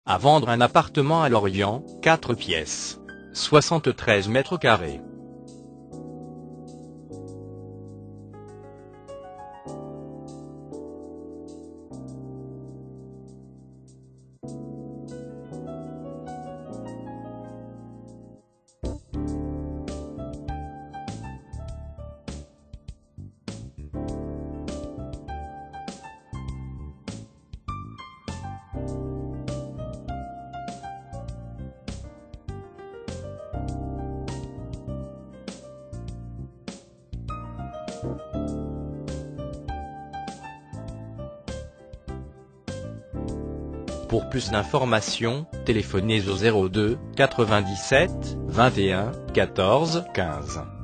À vendre un appartement à Lorient, 4 pièces, 73 mètres carrés. Pour plus d'informations, téléphonez au 02 97 21 14 15.